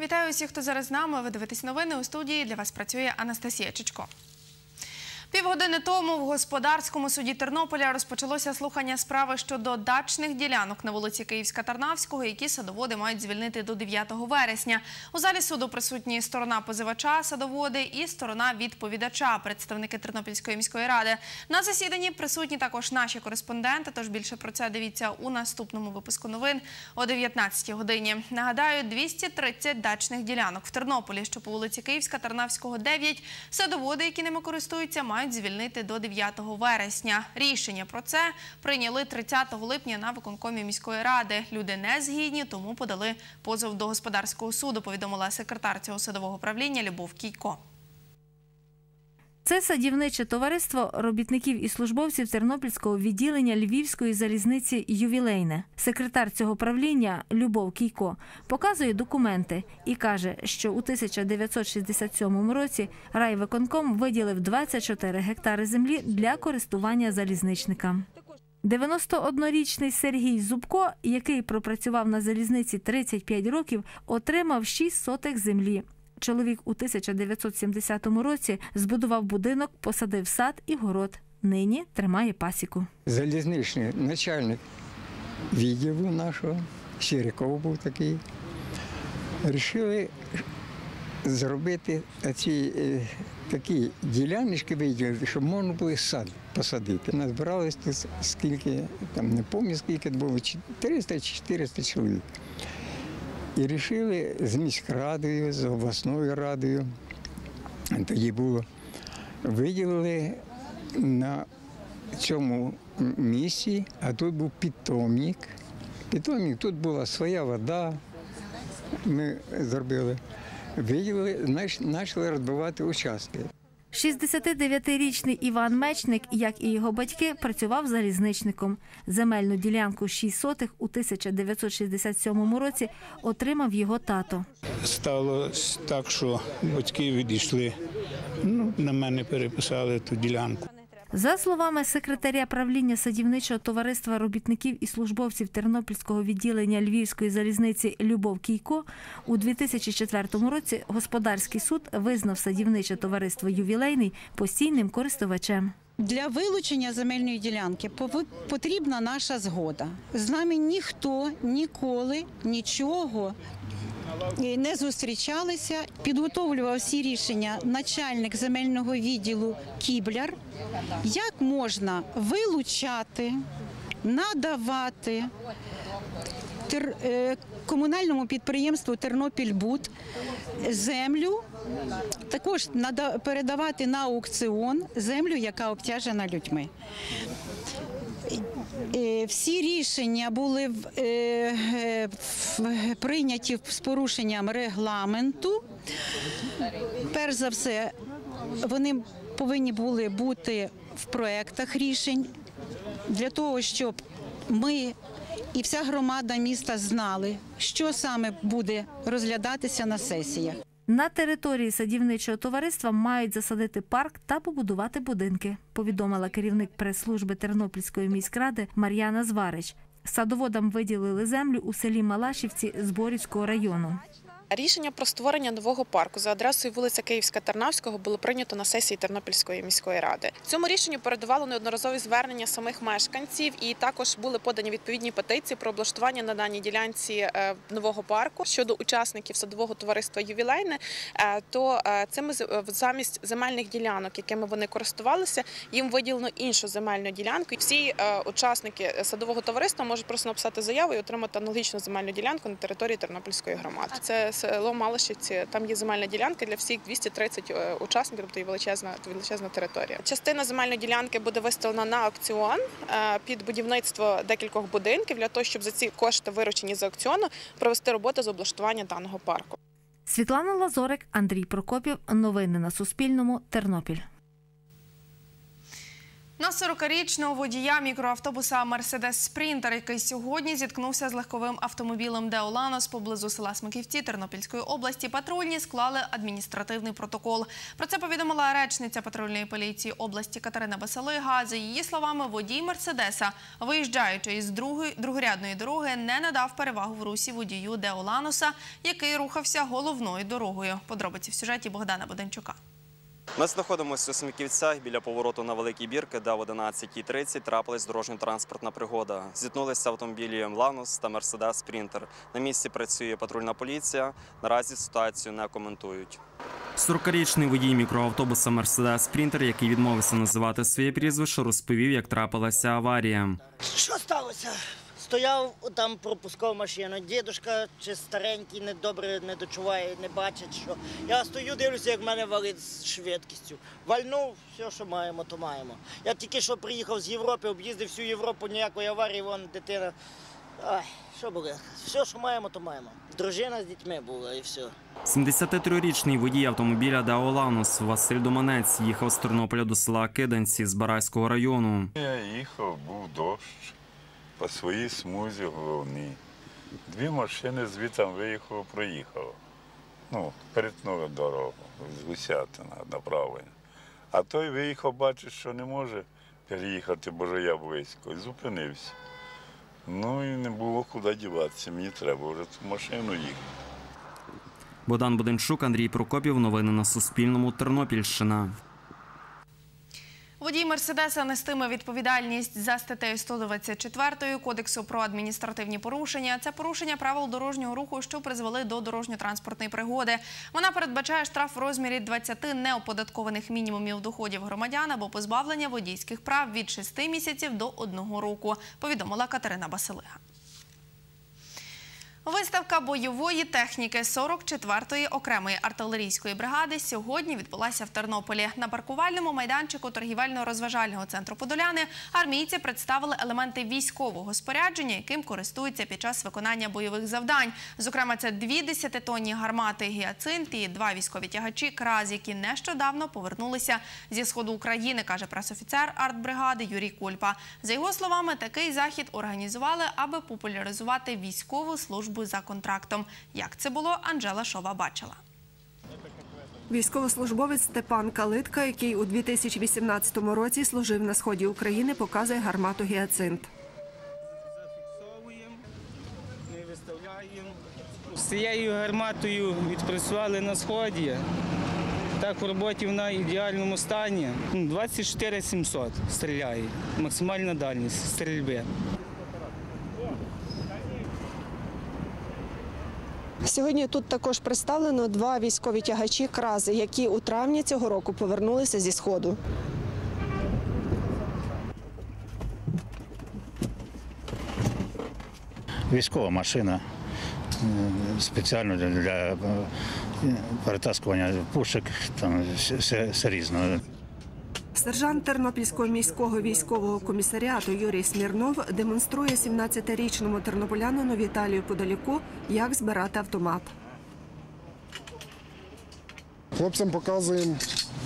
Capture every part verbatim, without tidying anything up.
Вітаю усіх, хто зараз з нами. Ви дивитесь новини. У студії для вас працює Анастасія Чичко. Півгодини тому в Господарському суді Тернополя розпочалося слухання справи щодо дачних ділянок на вулиці Київська-Тарнавського, які садоводи мають звільнити до дев'ятого вересня. У залі суду присутні сторона позивача, садоводи і сторона відповідача, представники Тернопільської міської ради. На засіданні присутні також наші кореспонденти, тож більше про це дивіться у наступному випуску новин о дев'ятнадцятій годині. Нагадаю, двісті тридцять дачних ділянок в Тернополі, що по вулиці Київська-Тарнавського, дев'ять, садоводи, які ними користуються, мають звільнити до дев'ятого вересня. Рішення про це прийняли тридцятого липня на виконкомі міської ради. Люди не згідні, тому подали позов до Господарського суду, повідомила секретар цього садового правління Любов Кійко. Це садівниче товариство робітників і службовців Тернопільського відділення Львівської залізниці «Ювілейне». Секретар цього правління Любов Кійко показує документи і каже, що у тисяча дев'ятсот шістдесят сьомому році райвиконком виділив двадцять чотири гектари землі для користування залізничникам. дев'яностооднорічний Сергій Зубко, який пропрацював на залізниці тридцять п'ять років, отримав шість сотих землі. Чоловік у тисяча дев'ятсот сімдесятому році збудував будинок, посадив сад і город. Нині тримає пасіку. Залізничний начальник відділу нашого, Сіряков був такий, вирішили зробити ці такі діляночки, виділити, щоб можна було сад посадити. Назбиралось тут скільки, там не пам'ятаю скільки, було триста чи чотириста чоловік. І вирішили з міськрадою, з обласною радою, тоді було, виділили на цьому місці, а тут був питомник. Питомник, тут була своя вода, ми зробили, виділили, почали розбивати участки. шістдесятидев'ятирічний Іван Мечник, як і його батьки, працював залізничником. Земельну ділянку шість сотих у тисяча дев'ятсот шістдесят сьомому році отримав його тато. Стало так, що батьки відійшли, ну, на мене переписали ту ділянку. За словами секретаря правління садівничого товариства робітників і службовців Тернопільського відділення Львівської залізниці Любов Кійко, у дві тисячі четвертому році Господарський суд визнав садівниче товариство «Ювілейний» постійним користувачем. Для вилучення земельної ділянки потрібна наша згода. З нами ніхто ніколи нічого не зустрічалися. Підготовлював всі рішення начальник земельного відділу Кібляр. Як можна вилучати, надавати комунальному підприємству «Тернопільбуд» землю, також передавати на аукціон землю, яка обтяжена людьми. Всі рішення були прийняті з порушенням регламенту. Перш за все, вони повинні були бути в проєктах рішень для того, щоб ми і вся громада міста знали, що саме буде розглядатися на сесіях. На території садівничого товариства мають засадити парк та побудувати будинки, повідомила керівник прес-служби Тернопільської міськради Мар'яна Зварич. Садоводам виділили землю у селі Малашівці Зборівського району. Рішення про створення нового парку за адресою вулиця Київська-Тарнавського було прийнято на сесії Тернопільської міської ради. Цьому рішенню передувало неодноразові звернення самих мешканців і також були подані відповідні петиції про облаштування на даній ділянці нового парку. Щодо учасників садового товариства «Ювілейне», то цими замість земельних ділянок, якими вони користувалися, їм виділено іншу земельну ділянку. Всі учасники садового товариства можуть просто написати заяву і отримати аналогічну земельну ділянку на території Тернопільської громади. Це село Малашівці, там є земельна ділянка для всіх двісті тридцять учасників, тобто є величезна, величезна територія. Частина земельної ділянки буде виставлена на аукціон під будівництво декількох будинків, для того, щоб за ці кошти, виручені з аукціону, провести роботу з облаштування даного парку. Світлана Лазорик, Андрій Прокопів. Новини на Суспільному. Тернопіль. На сорокарічного водія мікроавтобуса «Мерседес Спрінтер», який сьогодні зіткнувся з легковим автомобілем «Деоланос» поблизу села Смиківці Тернопільської області, патрульні склали адміністративний протокол. Про це повідомила речниця патрульної поліції області Катерина Басалига. За її словами, водій «Мерседеса», виїжджаючи із другорядної дороги, не надав перевагу в русі водію «Деоланоса», який рухався головною дорогою. Подробиці в сюжеті Богдана Буденчука. Ми знаходимося у Смиківцях біля повороту на Великий Бірки, де в одинадцятій тридцять трапилась дорожньо-транспортна пригода. Зіткнулися автомобілі «Ланос» та «Мерседес Спрінтер». На місці працює патрульна поліція. Наразі ситуацію не коментують. сорокарічний водій мікроавтобуса «Мерседес Спрінтер», який відмовився називати своє прізвище, розповів, як трапилася аварія. Що сталося? Стояв, там пропускав машину. Дідушка чи старенький, недобре не дочуває, не бачить, що. Я стою, дивлюся, як в мене валить з швидкістю. Вальнув, все, що маємо, то маємо. Я тільки що приїхав з Європи, об'їздив всю Європу, ніякої аварії, вон дитина. Ай, що буде? Все, що маємо, то маємо. Дружина з дітьми була і все. сімдесятитрирічний водій автомобіля «Деоланос» Василь Доманець їхав з Тернополя до села Киданці з Барайського району. Я їхав, був дощ. По своїй смузі головній. Дві машини звідти виїхав, проїхав. Ну, перетнули дорогу з Гусятина направлення. А той виїхав, бачить, що не може переїхати, бо ж я близько, і зупинився. Ну і не було куди діватися, мені треба вже ту машину їхати. Богдан Буденчук, Андрій Прокопів. Новини на Суспільному. Тернопільщина. Водій «Мерседеса» нестиме відповідальність за статтею сто двадцять чотири Кодексу про адміністративні порушення. Це порушення правил дорожнього руху, що призвели до дорожньо-транспортної пригоди. Вона передбачає штраф в розмірі двадцяти неоподаткованих мінімумів доходів громадян або позбавлення водійських прав від шести місяців до одного року, повідомила Катерина Басалига. Виставка бойової техніки сорок четвертої окремої артилерійської бригади сьогодні відбулася в Тернополі. На паркувальному майданчику торгівельно-розважального центру «Подоляни» армійці представили елементи військового спорядження, яким користуються під час виконання бойових завдань. Зокрема, це дві десятитонні гармати «Гіацинт» і два військові тягачі «Краз», які нещодавно повернулися зі сходу України, каже пресофіцер артбригади Юрій Кульпа. За його словами, такий захід організували, аби популяризувати військову службу за контрактом. Як це було, Анжела Шова бачила. Військовослужбовець Степан Калитка, який у дві тисячі вісімнадцятому році служив на сході України, показує гармату «Гіацинт». З цією гарматою відпрацювали на сході. Так, в роботі вона в ідеальному стані. двадцять чотири сімсот стріляє. Максимальна дальність стрільби. Сьогодні тут також представлено два військові тягачі «Крази», які у травні цього року повернулися зі Сходу. Військова машина спеціально для перетаскування пушок, там все, все різне. Сержант Тернопільського міського військового комісаріату Юрій Смірнов демонструє сімнадцятирічному тернополянину Віталію Подоляку, як збирати автомат. Хлопцям показуємо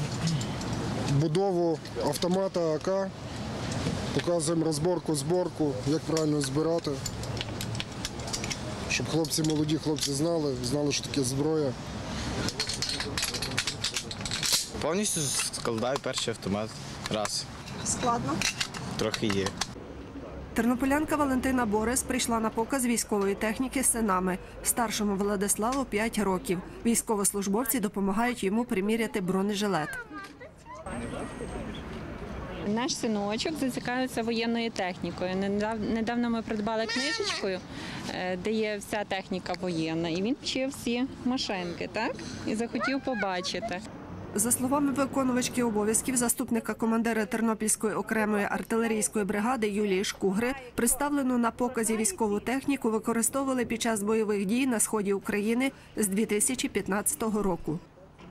будову автомата А К, показуємо розборку, зборку, як правильно збирати, щоб хлопці, молоді хлопці знали, знали, що таке зброя. Повністю складаю перший автомат. Раз. Складно? Трохи є. Тернополянка Валентина Борис прийшла на показ військової техніки з синами. Старшому Владиславу п'ять років. Військовослужбовці допомагають йому приміряти бронежилет. Наш синочок зацікавився воєнною технікою. Недавно ми придбали книжечку, де є вся техніка воєнна. І він вчив всі машинки, так? І захотів побачити. За словами виконувачки обов'язків заступника командира Тернопільської окремої артилерійської бригади Юлії Шкугри, представлену на показі військову техніку використовували під час бойових дій на сході України з дві тисячі п'ятнадцятого року.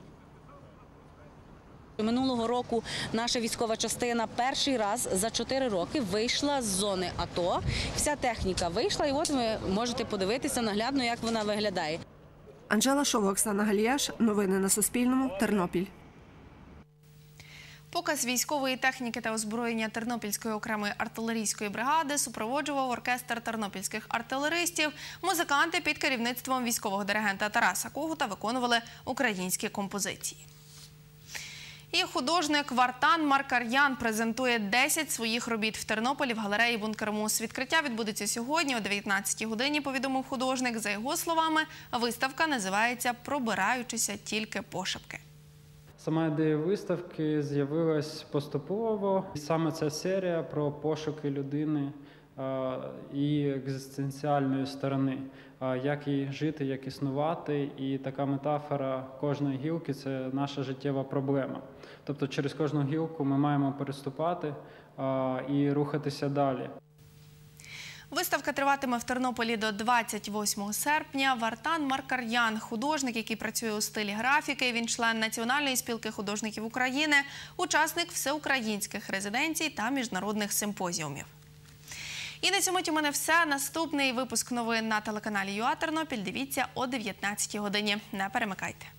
Минулого року наша військова частина перший раз за чотири роки вийшла з зони АТО. Вся техніка вийшла, і от ви можете подивитися наглядно, як вона виглядає. Анжела Шова, Оксана Галіяш. Новини на Суспільному. Тернопіль. Показ військової техніки та озброєння Тернопільської окремої артилерійської бригади супроводжував оркестр тернопільських артилеристів. Музиканти під керівництвом військового диригента Тараса Когута виконували українські композиції. І художник Вартан Маркар'ян презентує десять своїх робіт в Тернополі в галереї «Бункер-Мус». Відкриття відбудеться сьогодні о дев'ятнадцятій годині, повідомив художник. За його словами, виставка називається «Пробираючися тільки пошепки». Сама ідея виставки з'явилась поступово. Саме ця серія про пошуки людини і екзистенціальної сторони, як їй жити, як існувати. І така метафора кожної гілки – це наша життєва проблема. Тобто через кожну гілку ми маємо переступати і рухатися далі. Виставка триватиме в Тернополі до двадцять восьмого серпня. Вартан Маркар'ян – художник, який працює у стилі графіки. Він член Національної спілки художників України, учасник всеукраїнських резиденцій та міжнародних симпозіумів. І на цьому у мене все. Наступний випуск новин на телеканалі ЮА Тернопіль дивіться о дев'ятнадцятій годині. Не перемикайте.